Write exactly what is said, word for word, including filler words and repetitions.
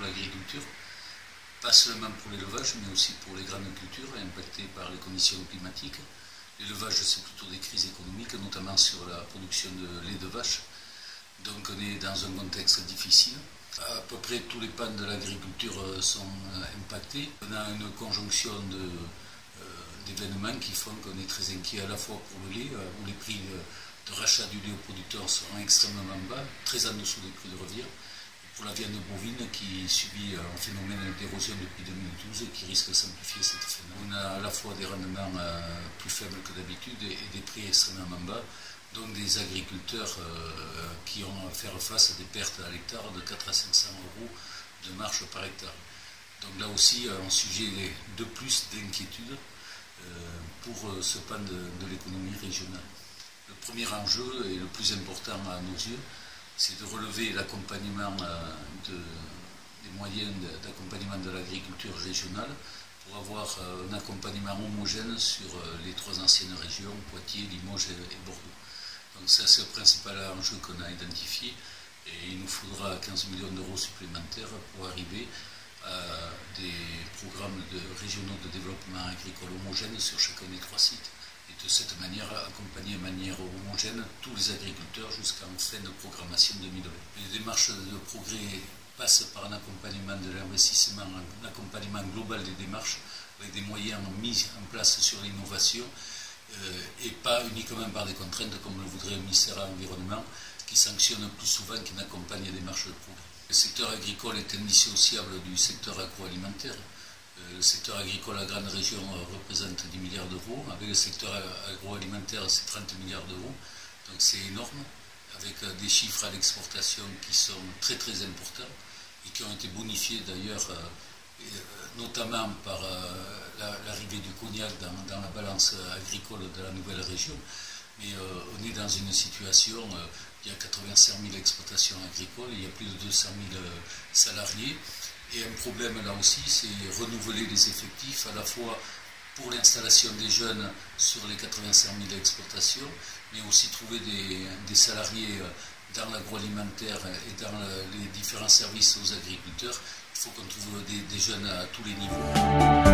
l'agriculture, pas seulement pour l'élevage, mais aussi pour les grandes cultures impactées par les conditions climatiques. L'élevage, c'est plutôt des crises économiques, notamment sur la production de lait de vache. Donc on est dans un contexte difficile. À peu près tous les pans de l'agriculture sont impactés. On a une conjonction de, euh, d'événements qui font qu'on est très inquiet à la fois pour le lait, où les prix de rachat du lait aux producteurs seront extrêmement bas, très en dessous des prix de revient. Pour la viande bovine qui subit un phénomène d'érosion depuis deux mille douze et qui risque de s'amplifier cet phénomène. On a à la fois des rendements euh, plus faibles que d'habitude et, et des prix extrêmement bas, donc des agriculteurs euh, qui ont à faire face à des pertes à l'hectare de quatre à cinq cents euros de marge par hectare. Donc là aussi un sujet de plus d'inquiétude euh, pour euh, ce pan de, de l'économie régionale. Le premier enjeu et le plus important à nos yeux, c'est de relever l'accompagnement de, des moyens d'accompagnement de l'agriculture régionale pour avoir un accompagnement homogène sur les trois anciennes régions, Poitiers, Limoges et Bordeaux. Donc ça, c'est le principal enjeu qu'on a identifié et il nous faudra quinze millions d'euros supplémentaires pour arriver à des programmes de, régionaux de développement agricole homogènes sur chacun des trois sites. Et de cette manière, accompagner de manière homogène tous les agriculteurs jusqu'en fin de programmation deux mille vingt. Les démarches de progrès passent par un accompagnement de l'investissement, un accompagnement global des démarches, avec des moyens mis en place sur l'innovation, euh, et pas uniquement par des contraintes comme le voudrait le ministère de l'Environnement, qui sanctionne plus souvent qu'il n'accompagne les démarches de progrès. Le secteur agricole est indissociable du secteur agroalimentaire. Le secteur agricole à grande région représente dix milliards d'euros, avec le secteur agroalimentaire c'est trente milliards d'euros, donc c'est énorme, avec des chiffres à l'exportation qui sont très très importants et qui ont été bonifiés d'ailleurs notamment par l'arrivée du cognac dans, dans la balance agricole de la nouvelle région. Mais euh, on est dans une situation, euh, il y a quatre-vingt-cinq mille exploitations agricoles, il y a plus de deux cent mille salariés. Et un problème là aussi, c'est renouveler les effectifs, à la fois pour l'installation des jeunes sur les quatre-vingt-cinq mille exploitations, mais aussi trouver des, des salariés dans l'agroalimentaire et dans le, les différents services aux agriculteurs. Il faut qu'on trouve des, des jeunes à tous les niveaux.